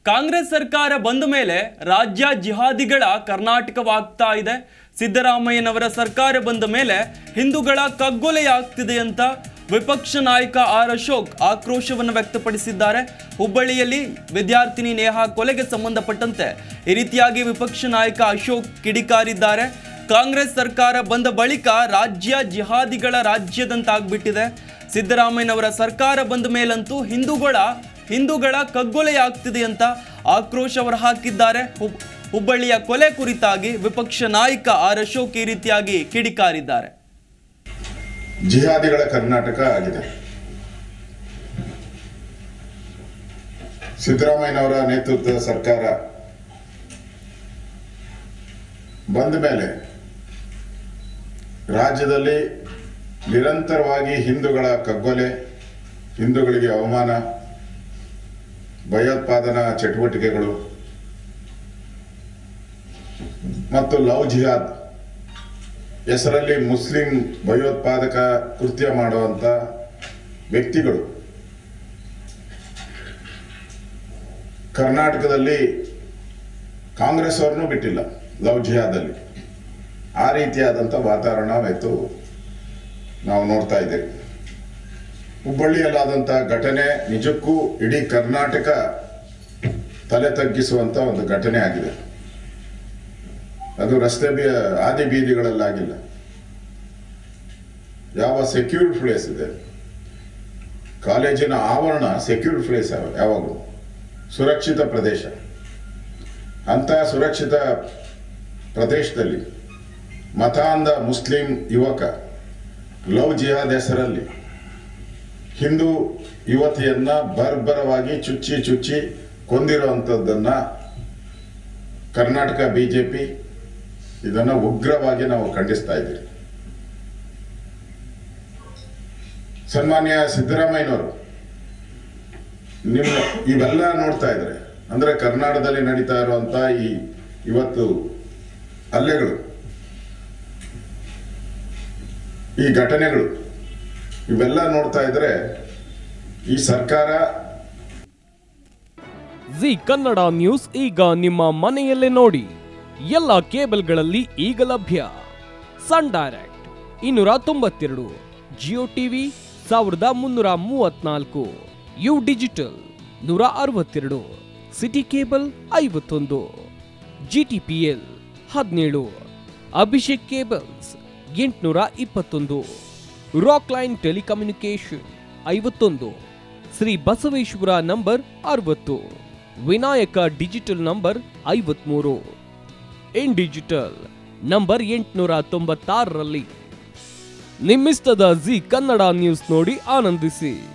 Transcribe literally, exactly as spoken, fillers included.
ಕಾಂಗ್ರೆಸ್ ಸರ್ಕಾರ ಬಂದ ಮೇಲೆ ರಾಜ್ಯ ಜಿಹಾದಿಗಳ ಕರ್ನಾಟಕವಾಗ್ತಾ ಇದೆ. ಸಿದ್ದರಾಮಯ್ಯನವರ ಸರ್ಕಾರ ಬಂದ ಮೇಲೆ ಹಿಂದೂಗಳ ಕಗ್ಗೊಲೆಯಾಗ್ತಿದೆ ಅಂತ ವಿಪಕ್ಷ ನಾಯಕ ಆರ್ ಅಶೋಕ್ ಆಕ್ರೋಶವನ್ನು ವ್ಯಕ್ತಪಡಿಸಿದ್ದಾರೆ. ಹುಬ್ಬಳ್ಳಿಯಲ್ಲಿ ವಿದ್ಯಾರ್ಥಿನಿ ನೇಹಾ ಕೊಲೆಗೆ ಸಂಬಂಧಪಟ್ಟಂತೆ ಈ ರೀತಿಯಾಗಿ ವಿಪಕ್ಷ ನಾಯಕ ಅಶೋಕ್ ಕಿಡಿಕಾರಿದ್ದಾರೆ. ಕಾಂಗ್ರೆಸ್ ಸರ್ಕಾರ ಬಂದ ಬಳಿಕ ರಾಜ್ಯ ಜಿಹಾದಿಗಳ ರಾಜ್ಯದಂತಾಗ್ಬಿಟ್ಟಿದೆ. ಸಿದ್ದರಾಮಯ್ಯನವರ ಸರ್ಕಾರ ಬಂದ ಮೇಲಂತೂ ಹಿಂದೂಗಳ ಹಿಂದೂಗಳ ಕಗ್ಗೊಲೆಯಾಗ್ತಿದೆ ಅಂತ ಆಕ್ರೋಶ ಹೊರಹಾಕಿದ್ದಾರೆ. ಹುಬ್ಬಳ್ಳಿಯ ಕೊಲೆ ಕುರಿತಾಗಿ ವಿಪಕ್ಷ ನಾಯಕ ಆರ್ ಅಶೋಕ್ ಈ ರೀತಿಯಾಗಿ ಕಿಡಿಕಾರಿದ್ದಾರೆ. ಜಿಹಾದಿಗಳ ಕರ್ನಾಟಕ ಆಗಿದೆ. ಸಿದ್ದರಾಮಯ್ಯನವರ ನೇತೃತ್ವದ ಸರ್ಕಾರ ಬಂದ ಮೇಲೆ ರಾಜ್ಯದಲ್ಲಿ ನಿರಂತರವಾಗಿ ಹಿಂದೂಗಳ ಕಗ್ಗೊಲೆ, ಹಿಂದೂಗಳಿಗೆ ಅವಮಾನ, ಭಯೋತ್ಪಾದನಾ ಚಟುವಟಿಕೆಗಳು ಮತ್ತು ಲವ್ ಜಿಹಾದ್ ಹೆಸರಲ್ಲಿ ಮುಸ್ಲಿಂ ಭಯೋತ್ಪಾದಕ ಕೃತ್ಯ ಮಾಡುವಂತ ವ್ಯಕ್ತಿಗಳು ಕರ್ನಾಟಕದಲ್ಲಿ ಕಾಂಗ್ರೆಸ್ ಅವ್ರನ್ನೂ ಬಿಟ್ಟಿಲ್ಲ. ಲವ್ ಜಿಹಾದಲ್ಲಿ ಆ ರೀತಿಯಾದಂಥ ವಾತಾವರಣ ಇವತ್ತು ನಾವು ನೋಡ್ತಾ ಇದ್ದೇವೆ. ಹುಬ್ಬಳ್ಳಿಯಲ್ಲಾದಂಥ ಘಟನೆ ನಿಜಕ್ಕೂ ಇಡೀ ಕರ್ನಾಟಕ ತಲೆ ತಗ್ಗಿಸುವಂತ ಒಂದು ಘಟನೆ ಆಗಿದೆ. ಅದು ರಸ್ತೆ ಆದಿ ಬೀದಿಗಳಲ್ಲಾಗಿಲ್ಲ, ಯಾವ ಸೆಕ್ಯೂರ್ಡ್ ಪ್ಲೇಸ್ ಇದೆ, ಕಾಲೇಜಿನ ಆವರಣ ಸೆಕ್ಯೂರ್ಡ್ ಪ್ಲೇಸ್ ಯಾವಾಗಲೂ ಸುರಕ್ಷಿತ ಪ್ರದೇಶ. ಅಂತ ಸುರಕ್ಷಿತ ಪ್ರದೇಶದಲ್ಲಿ ಮತಾಂಧ ಮುಸ್ಲಿಂ ಯುವಕ ಲವ್ ಜಿಹಾದ್ ಹೆಸರಲ್ಲಿ ಹಿಂದೂ ಯುವತಿಯನ್ನ ಬರ್ಬರವಾಗಿ ಚುಚ್ಚಿ ಚುಚ್ಚಿ ಕೊಂದಿರುವಂಥದ್ದನ್ನ ಕರ್ನಾಟಕ ಬಿಜೆಪಿ ಇದನ್ನ ಉಗ್ರವಾಗಿ ನಾವು ಖಂಡಿಸ್ತಾ ಇದ್ದೀವಿ. ಸನ್ಮಾನ್ಯ ಸಿದ್ದರಾಮಯ್ಯನವರು ನಿಮ್ಮ ಇವೆಲ್ಲ ನೋಡ್ತಾ ಇದ್ದಾರೆ ಅಂದ್ರೆ ಕರ್ನಾಟಕದಲ್ಲಿ ನಡೀತಾ ಇರುವಂತ ಈ ಇವತ್ತು ಹಲ್ಲೆಗಳು, ಈ ಘಟನೆಗಳು ಇವೆಲ್ಲ ನೋಡ್ತಾ ಇದ್ರೆ ಈ ಸರ್ಕಾರ ಜಿ ಕನ್ನಡ ನ್ಯೂಸ್ ಈಗ ನಿಮ್ಮ ಮನೆಯಲ್ಲೇ ನೋಡಿ. ಎಲ್ಲ ಕೇಬಲ್ಗಳಲ್ಲಿ ಈಗ ಲಭ್ಯ. ಸನ್ ಡೈರೆಕ್ಟ್ ಇನ್ನೂರ ತೊಂಬತ್ತೆರಡು, ಜಿಯೋ ಟಿವಿ ಸಾವಿರದ ಮುನ್ನೂರ ಮೂವತ್ನಾಲ್ಕು, ಯು ಡಿಜಿಟಲ್ ನೂರ ಅರವತ್ತೆರಡು, ಸಿಟಿ ಕೇಬಲ್ ಐವತ್ತೊಂದು, ಜಿಟಿಪಿಎಲ್ ಹದಿನೇಳು, ಅಭಿಷೇಕ್ ಕೇಬಲ್ಸ್ ಎಂಟುನೂರ ಇಪ್ಪತ್ತೊಂದು, ರಾಕ್ ಲೈನ್ ಟೆಲಿಕಮ್ಯುನಿಕೇಶನ್ ಐವತ್ತೊಂದು, ಶ್ರೀ ಬಸವೇಶ್ವರ ನಂಬರ್ ಅರವತ್ತು, ವಿನಾಯಕ ಡಿಜಿಟಲ್ ನಂಬರ್ ಐವತ್ಮೂರು, ಇನ್ ಡಿಜಿಟಲ್ ನಂಬರ್ ಎಂಟುನೂರ ತೊಂಬತ್ತಾರರಲ್ಲಿ. ನಿಮ್ಮಿಸ್ತದ ಜಿ ಕನ್ನಡ ನ್ಯೂಸ್ ನೋಡಿ ಆನಂದಿಸಿ.